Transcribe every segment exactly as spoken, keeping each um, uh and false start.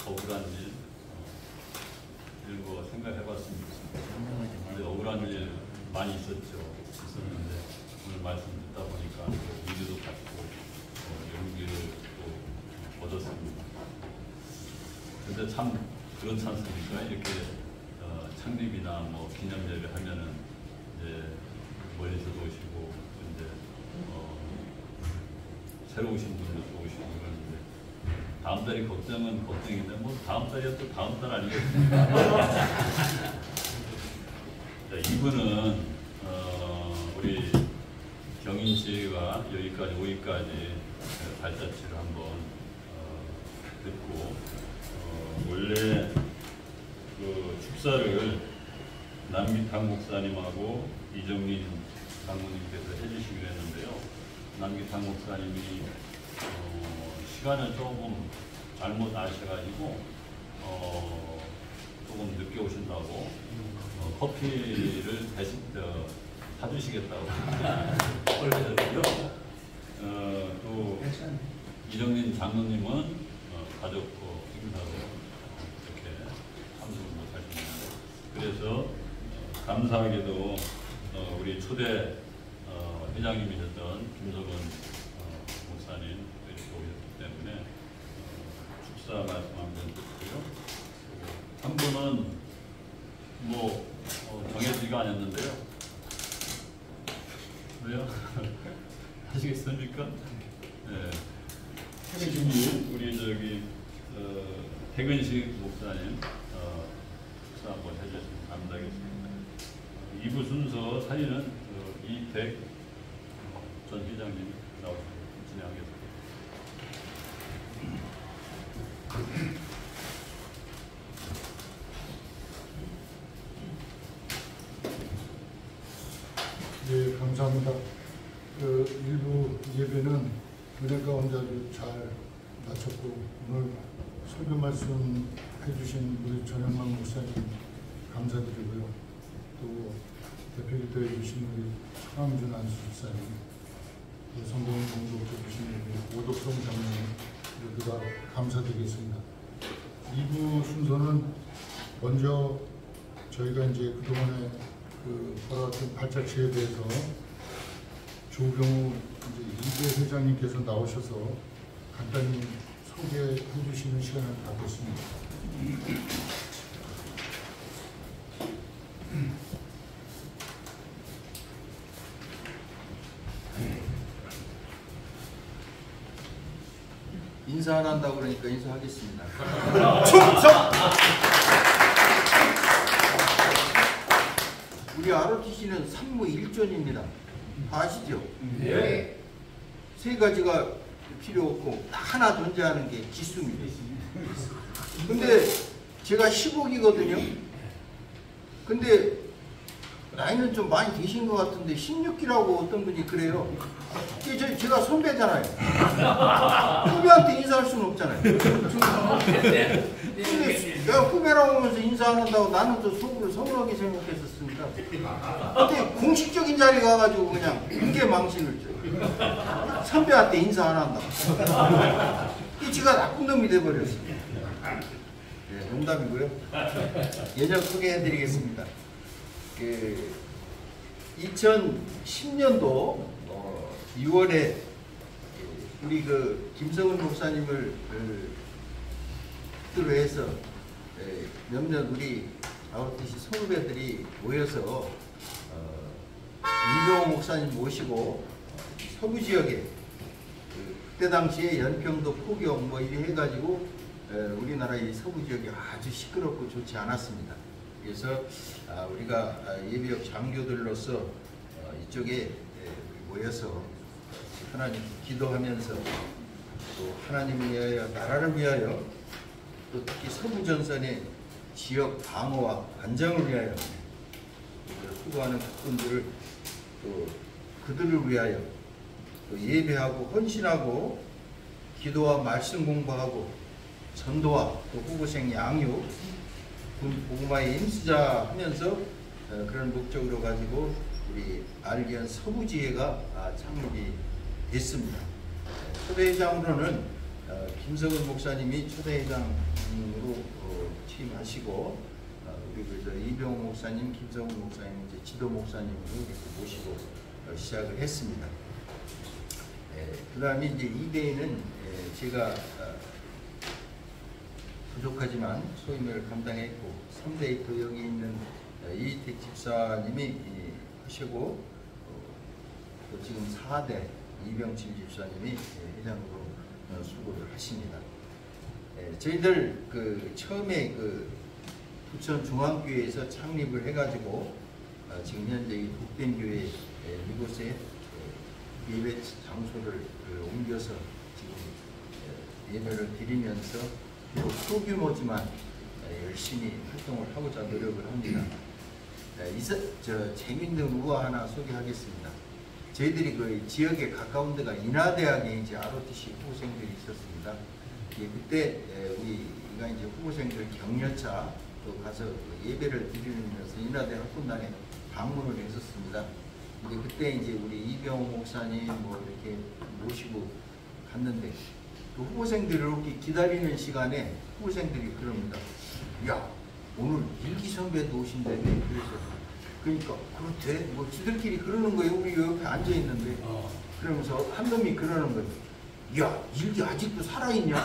억울한 일 어, 이런 거 생각해봤으면 좋겠습니다. 근데 억울한 일 많이 있었죠. 있었는데 오늘 말씀 듣다 보니까 위기도 갖고 어, 용기를 또 얻었습니다. 근데 참 그렇지 않습니까? 이렇게 어, 창립이나 뭐 기념제를 하면은 이제 멀리서도 오시고 이제 어, 새로 오신 분들도 오시고 그러는데 다음 달이 걱정은 걱정인데 뭐 다음 달이야 또 다음 달 아니겠습니까? 자, 이분은 어, 우리 경인 씨가 여기까지 오기까지 발자취를 한번 어, 듣고 어, 원래 그 축사를 남기탕 목사님하고 이정민 장로님께서 해주시기로 했는데요. 남기탕 목사님이 어, 시간을 조금 잘못 아셔가지고 어, 조금 늦게 오신다고 어, 커피를 대신 어, 사주시겠다고 그러거든요. 어, 또 이정민 장로님은 어, 가족 어, 행사로 이렇게 참석을 못하셨는데 그래서 어, 감사하게도 어, 우리 초대 어, 회장님이셨던 김석원 어, 목사님 이렇게 오셨기 때문에 어, 축사 말씀 한번 듣고요. 한 분은 뭐 어, 정해지가 않았는데요. 왜요? 하시겠습니까? 네. 태근식 우리 저기 어, 태근식 목사님 어, 축사 한번 해주시면 감사하겠습니다. 이 부 순서 사인은 어, 이백 전 회장님 나오셔서 진행하겠습니다. 네, 감사합니다. 그 일부 예배는 은혜 가운데 아주 잘 마쳤고 오늘 설교 말씀 해주신 우리 전현만 목사님 감사드리고요. 또 대표기도 해주신 우리 황준 안수 집사님, 또 성공 공독 해주신 우리 오덕성 장로님 모두 다 감사드리겠습니다. 이 부 순서는 먼저 저희가 이제 그동안에 그 벌어왔던 발자취에 대해서 조경우 이제 이대 회장님께서 나오셔서 간단히 소개해 주시는 시간을 갖겠습니다. 인사 안 한다고 그러니까 인사하겠습니다. 충성! 우리 알오티씨는 삼무일존입니다. 다 아시죠? 네. 세 가지가 필요 없고 딱 하나 존재하는 게 기수입니다. 근데 제가 십오기거든요. 근데 나이는 좀 많이 되신 것 같은데 십육기라고 어떤 분이 그래요. 저, 제가 선배잖아요. 후배한테 인사할 수는 없잖아요. 근데 내가 후배라고 하면서 인사 안 한다고 나는 또 속으로 서운하게 생각했었습니다. 근데 공식적인 자리에 가가지고 그냥 인계망신을 줘요. 선배한테 인사 안 한다고. 이 지가 나쁜 놈이 돼버렸어요. 네, 농담이고요. 예전 소개해드리겠습니다. 그 이천십년도 어, 유월에 우리 그 김성훈 목사님을 그 뜻으로 해서 에, 몇몇 우리 아우티시 선후배들이 모여서 어, 이병호 목사님 모시고 어, 서부 지역에 그, 그때 당시에 연평도 포경 뭐 이래 해가지고 에, 우리나라 이 서부 지역이 아주 시끄럽고 좋지 않았습니다. 그래서 아, 우리가 예비역 장교들로서 어, 이쪽에 에, 모여서 하나님 기도하면서 또 하나님을 위하여 나라를 위하여 또 특히 서부 전선의 지역 방어와 안정을 위하여 수고하는 국군들을 또 그들을 위하여 또 예배하고 헌신하고 기도와 말씀 공부하고 전도와 또 후보생 양육 군 복음화에 힘쓰자 하면서 어, 그런 목적으로 가지고 우리 알기현 서부지회가 아, 창립이 됐습니다. 초대회장으로는 어, 김성훈 목사님이 초대회장으로 어, 취임하시고 어, 우리 그저 이병호 목사님, 김성훈 목사님 이제 지도 목사님으로 이렇게 모시고 어, 시작을 했습니다. 예, 그다음에 이제 이 대회는 예, 제가 어, 부족하지만 소임을 감당했고 삼 대에 또 여기 있는 어, 이희택 집사님이 예, 하시고 어, 또 지금 사 대 이병칠 집사님이 예, 회장으로 어, 수고를 하십니다. 예, 저희들 그 처음에 그 부천 중앙교회에서 창립을 해가지고 어, 지금 현재 이 독된교회 예, 이곳에 예, 예배 장소를 그 옮겨서 지금 예, 예배를 드리면서 비록 소규모지만 예, 열심히 활동을 하고자 노력을 합니다. 예, 이서, 저 재밌는 우화 하나 소개하겠습니다. 저희들이 그 지역에 가까운 데가 인하대학에 이제 알오티씨 후보생들이 있었습니다. 예, 그때 예, 우리가 이제 후보생들 격려차 또 가서 그 예배를 드리면서 인하대학 학군단에 방문을 했었습니다. 근데 그때 이제 우리 이병호 목사님 뭐 이렇게 모시고 갔는데 그 후보생들을 이렇게 기다리는 시간에 후보생들이 그럽니다. 야, 오늘 일기 선배도 오신다며. 그래서 그러니까 그렇대 뭐 지들끼리 그러는 거예요. 우리 옆에 앉아 있는데 어. 그러면서 한 놈이 그러는 거예요. 야, 일기 아직도 살아있냐?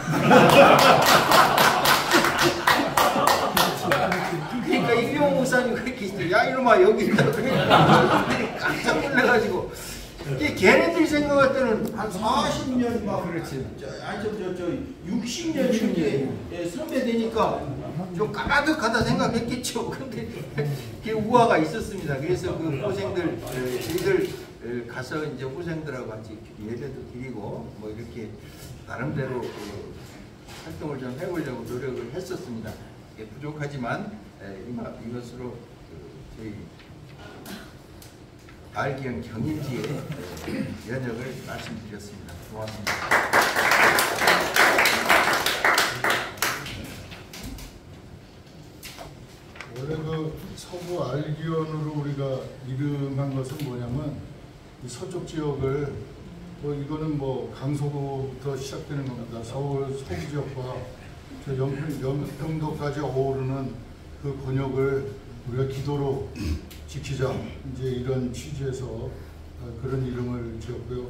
그러니까 이병호 목사님 그렇게 있어요. 야, 이놈아 여기 있다. 그러니까 깜짝 놀래가지고 이게 걔네들이 생각할 때는 한 사십 년 막 그렇지. 아니 저 저 저 육십 년 이렇게 예, 선배 되니까 좀 까마득하다 생각했겠죠. 근데 그 우화가 있었습니다. 그래서 그 후생들 예, 저희들 예, 가서 이제 후생들하고 같이 예배도 드리고 뭐 이렇게 나름대로 그 활동을 좀 해보려고 노력을 했었습니다. 예, 부족하지만 예, 이마, 이것으로 그 저희 알기형 경인지의 연역을 말씀드렸습니다. 고맙습니다. 원래 그 서부 알기원으로 우리가 이름한 것은 뭐냐면 이 서쪽 지역을 뭐 이거는 뭐 강서구부터 시작되는 겁니다. 서울 서부 지역과 저 연평, 연평도까지 어우르는 그 권역을 우리가 기도로 지키자 이제 이런 취지에서 그런 이름을 지었고요.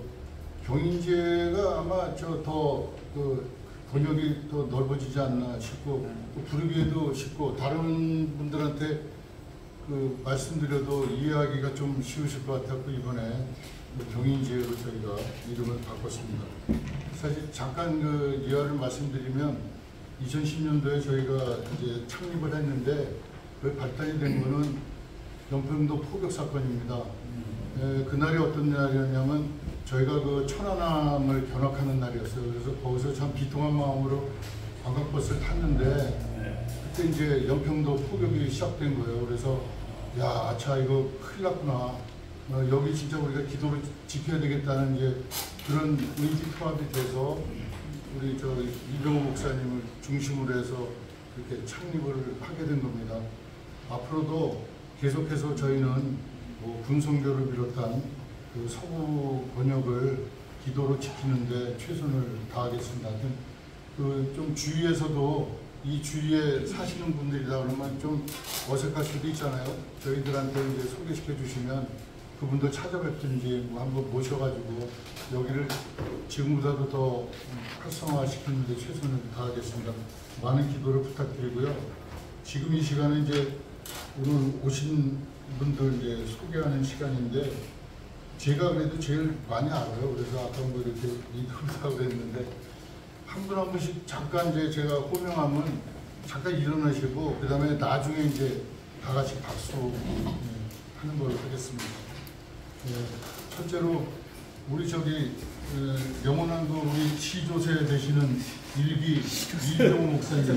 경인지가 아마 저 더 그 번역이 더 넓어지지 않나 싶고 또 부르기에도 쉽고 다른 분들한테 그 말씀드려도 이해하기가 좀 쉬우실 것 같았고 이번에 경인지로 저희가 이름을 바꿨습니다. 사실 잠깐 그 이하를 말씀드리면 이천십 년도에 저희가 이제 창립을 했는데 그 발단이 된 거는 연평도 포격 사건입니다. 에, 그날이 어떤 날이었냐면 저희가 그 천안함을 견학하는 날이었어요. 그래서 거기서 참 비통한 마음으로 관광버스를 탔는데 그때 이제 연평도 포격이 시작된 거예요. 그래서 야, 아차 이거 큰일 났구나. 어, 여기 진짜 우리가 기도를 지켜야 되겠다는 이제 그런 의기투합이 돼서 우리 저 이병호 목사님을 중심으로 해서 이렇게 창립을 하게 된 겁니다. 앞으로도 계속해서 저희는 뭐 군성교를 비롯한 그 서부 번역을 기도로 지키는데 최선을 다하겠습니다. 그 좀 주위에서도 이 주위에 사시는 분들이다 그러면 좀 어색할 수도 있잖아요. 저희들한테 이제 소개시켜 주시면 그분들 찾아뵙든지 뭐 한번 모셔가지고 여기를 지금보다도 더 활성화시키는 데 최선을 다하겠습니다. 많은 기도를 부탁드리고요. 지금 이 시간은 이제 오늘 오신 분들 이제 소개하는 시간인데 제가 그래도 제일 많이 알아요. 그래서 아까 뭐 이렇게 인터뷰하고 그랬는데 한 분 한 분씩 잠깐 이제 제가 호명하면 잠깐 일어나시고 그 다음에 나중에 이제 다 같이 박수 하는 걸로 하겠습니다. 예, 첫째로 우리 저기 에, 영원한도 우리 시조세 되시는 일기 이병호 목사님.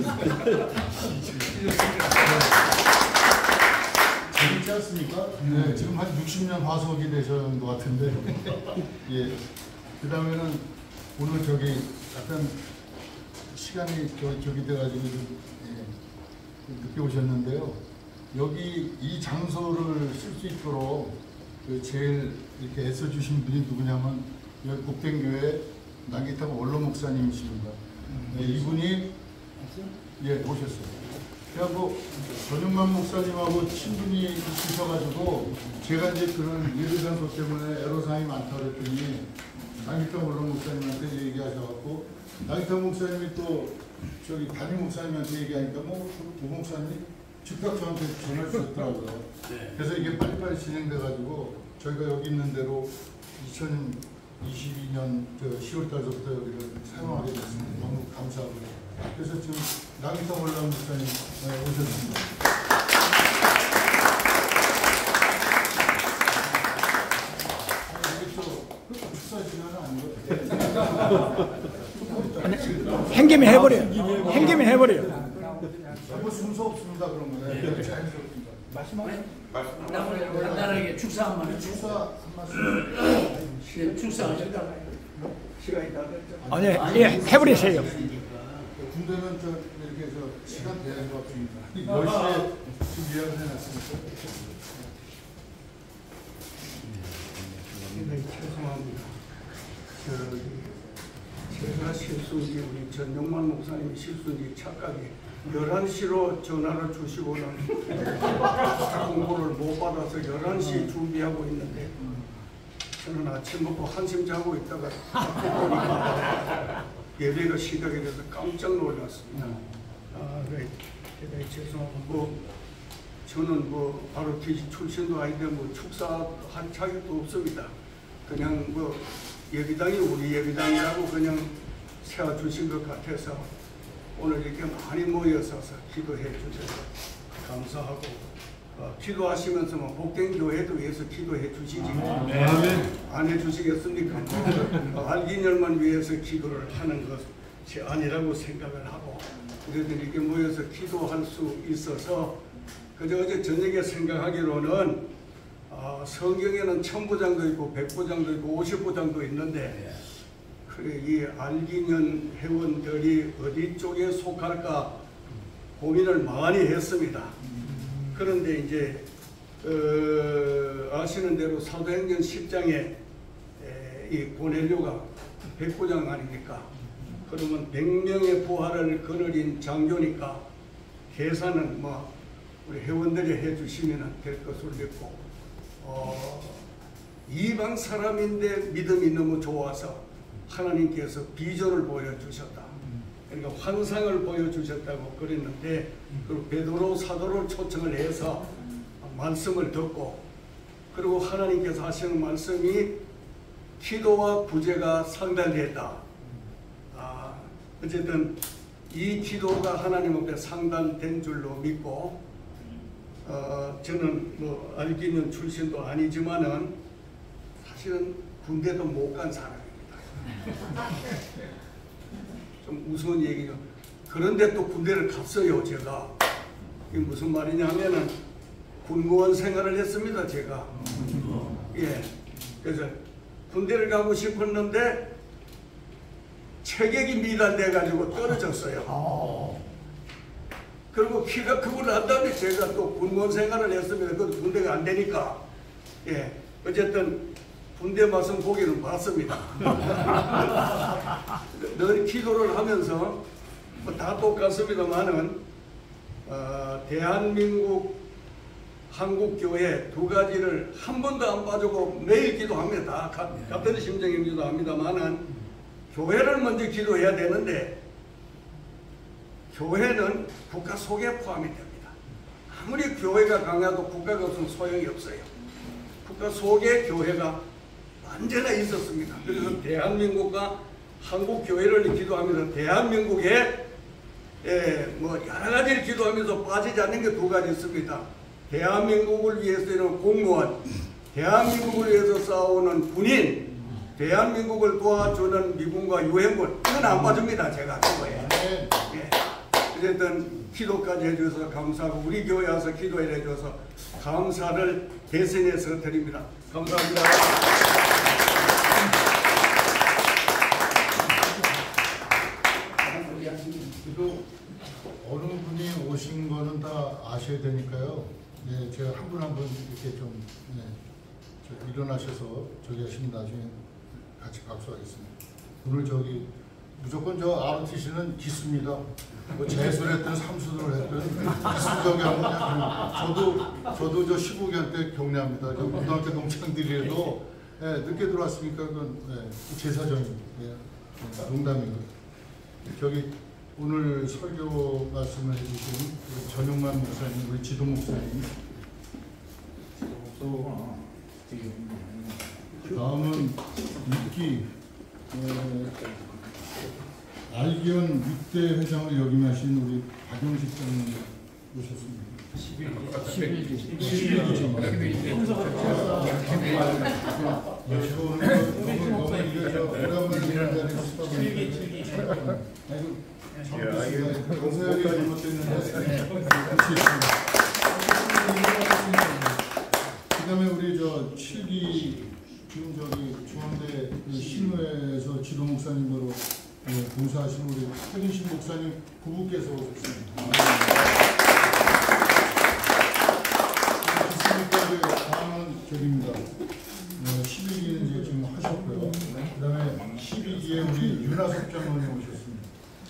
재밌지 않습니까? 네, 지금 한 육십 년 화석이 되신 것 같은데. 예. 그 다음에는 오늘 저기 약간 시간이 저, 저기 돼가지고 좀, 예, 늦게 오셨는데요. 여기 이 장소를 쓸 수 있도록 그 제일 이렇게 애써주신 분이 누구냐면 여기 복된교회 남기탁 원로 목사님이십니다. 네, 이분이 예 오셨어요. 그래갖고 전용만 목사님하고 친분이 있으셔가지고 제가 이제 그런 예배장소 때문에 애로사항이 많다고 그랬더니 나기탕 원로 목사님한테 얘기하셔갖고 나기탕 목사님이 또 저기 담임 목사님한테 얘기하니까 뭐 그 목사님이 즉각 저한테 전화를 주셨더라고요. 그래서 이게 빨리빨리 진행돼가지고 저희가 여기 있는 대로 이천이십이 년 시월 달부터 여기를 사용하게 됐습니다. 너무 감사하고요. 그래서 지금 나기탕 원로 목사님 네, 오셨습니다. 축사 시간은 아니거든요. 행개면 해버려요. 행개면 해버려요. 뭐 순서 없습니다 그런 거는. 네. 자연스럽습니다. 말씀하세요. 간단하게 축사 한 말씀. 축사 한 말씀. 예, 축사 하실까? 시간이 다 됐죠. 아니, 예, 해버리세요. 군대는 저 이렇게 해서 시간 대회가 없습니다. 열 시에 지금 예약을 해놨습니다. 네, 죄송합니다. 저기 제가 실수인지 우리 전용만 목사님이 실수인지 착각이 열한 시로 전화를 주시고는 공고를 못 받아서 열한 시 준비하고 있는데 저는 아침부터 한숨 자고 있다가 보니까 예배가 시작이 돼서 깜짝 놀랐습니다. 아, 네. 대단히 죄송하고 뭐 저는 뭐 바로 기지 출신도 아닌데 뭐 축사할 자격도 없습니다. 그냥 뭐 예비당이 우리 예비당이라고 그냥 세워주신 것 같아서 오늘 이렇게 많이 모여서 기도해 주셔서 감사하고 어, 기도하시면서 뭐 복된 교회도 위해서 기도해 주시지 네. 안 해주시겠습니까? 어, 알기념만 위해서 기도를 하는 것이 아니라고 생각을 하고 우리들 이렇게 모여서 기도할 수 있어서 그저 어제 저녁에 생각하기로는 어, 성경에는 천부장도 있고 백부장도 있고 오십부장도 있는데 그래 이 알기년 회원들이 어디 쪽에 속할까 고민을 많이 했습니다. 그런데 이제 어, 아시는 대로 사도행전 십 장에 에, 이 고넬료가 백부장 아닙니까? 그러면 백 명의 부하를 거느린 장교니까 계산은 뭐 우리 회원들이 해주시면 될 것으로 믿고 어, 이방 사람인데 믿음이 너무 좋아서 하나님께서 비전을 보여주셨다. 그러니까 환상을 보여주셨다고 그랬는데 그리고 베드로 사도를 초청을 해서 말씀을 듣고 그리고 하나님께서 하시는 말씀이 기도와 구제가 상달됐다. 아, 어쨌든 이 기도가 하나님 앞에 상달된 줄로 믿고 어, 저는 뭐 알기는 출신도 아니지만은 사실은 군대도 못 간 사람입니다. 좀 우스운 얘기죠. 그런데 또 군대를 갔어요, 제가. 이게 무슨 말이냐 하면은 군무원 생활을 했습니다, 제가. 예. 그래서 군대를 가고 싶었는데 체격이 미달돼가지고 떨어졌어요. 그리고 키가 크고 난 다음에 제가 또 군무원 생활을 했습니다. 그것도 군대가 안 되니까. 예. 어쨌든 군대 맛은 보기는 봤습니다. 늘 기도를 하면서 뭐 다 똑같습니다만은 어, 대한민국 한국교회 두 가지를 한 번도 안 빠지고 매일 기도합니다. 같은 심정인 기도합니다만은 교회를 먼저 기도해야 되는데 교회는 국가 속에 포함이 됩니다. 아무리 교회가 강해도 국가가 없으면 소용이 없어요. 국가 속에 교회가 언제나 있었습니다. 그래서 대한민국과 한국 교회를 기도하면서 대한민국에 예, 뭐 여러 가지를 기도하면서 빠지지 않는 게 두 가지 있습니다. 대한민국을 위해서 이런 공무원, 대한민국을 위해서 싸우는 군인, 대한민국을 도와주는 미군과 유엔군 이건 안 빠집니다. 제가 그거에. 예. 어쨌든 기도까지 해주셔서 감사하고 우리 교회 와서 기도해 주셔서 감사를 대신해서 드립니다. 감사합니다. 그래도 어느 분이 오신 거는 다 아셔야 되니까요. 네, 제가 한 분 한 분 이렇게 좀 네, 저 일어나셔서 저기 하시면 나중에 같이 박수하겠습니다. 오늘 저기 무조건 저 아르티씨는 기수입니다. 뭐 재수를 했든 삼수를 했든 기수적이 아니냐. 저도 저도 저 십오 개월 때 경례합니다. 저 고등학교 동창들이라도 예, 늦게 들어왔으니까 그건 예, 제사정입니다. 예, 농담이고. 저기 오늘 설교 말씀을 해주신 우리 전용만 목사님, 우리 지도 목사님. 또 다음은 육기 어, 알기원 육 대 회장을 역임하신 우리 박용식 장님 오셨습니다. 십일 기. 십일 기. 너무 너무 오랜만에 이런 자리에 수다 보니까 아이고 정서열이 잘못됐는데 그다음에 우리 저 칠 기 지금 저기 중앙대 그 신우회에서 지도 목사님으로 네, 봉사하신 우리 최진신 목사님 부부께서 오셨습니다. 기수님까지 다음은 저기입니다. 네, 십일 기는 이제 지금 하셨고요. 그 다음에 십이 기에 우리 윤하섭 장로님 오셨습니다.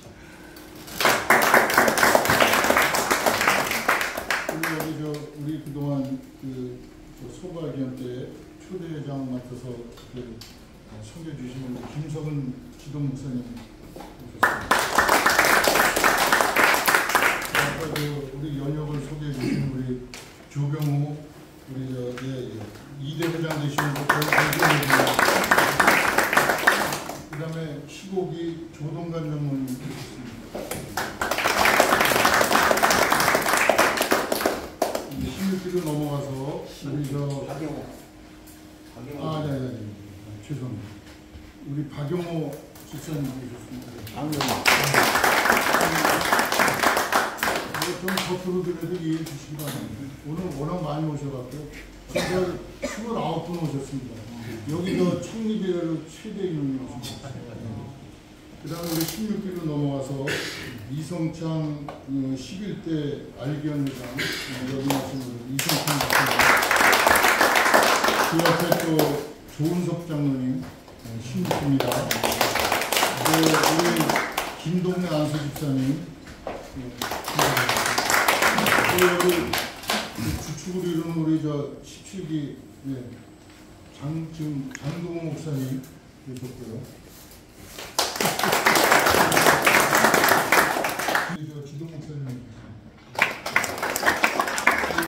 그리고 여기 저 우리 그동안 그 소발기원 때 초대회장 맡아서 그 섬겨주신 김석은 지도 목사님 오셨습니다. 아까 그 우리 연역을 소개해 주신 우리 조병호 우리 저 예, 예. 이 대 회장 되시는 분입니다. 그 다음에 십오 기 조동관 장로님 오셨습니다. 십육 기로 넘어가서 우리 저 아, 네, 네, 네. 죄송합니다. 우리 박용호 집사님 오셨습니다. 좀 겉으로 들어도 이해해 주시기 바랍니다. 오늘 워낙 많이 오셔갖고 진짜 이십구 분 오셨습니다. 여기서 청리대로 최대 인원이 오셨습니다. 그 다음에 우리 십육 기로 넘어가서 이성창 십일 대 알기원 회장 여기 나신 이성창 목사님 그 옆에 또 조은석 장로님 십육 기입니다. 우리 김동래 안수 집사님 또 여기 주축으로 이루는 우리 저 십칠 기 네, 장, 지금 장동호 목사님 계셨고요. 우리 저 지도 목사님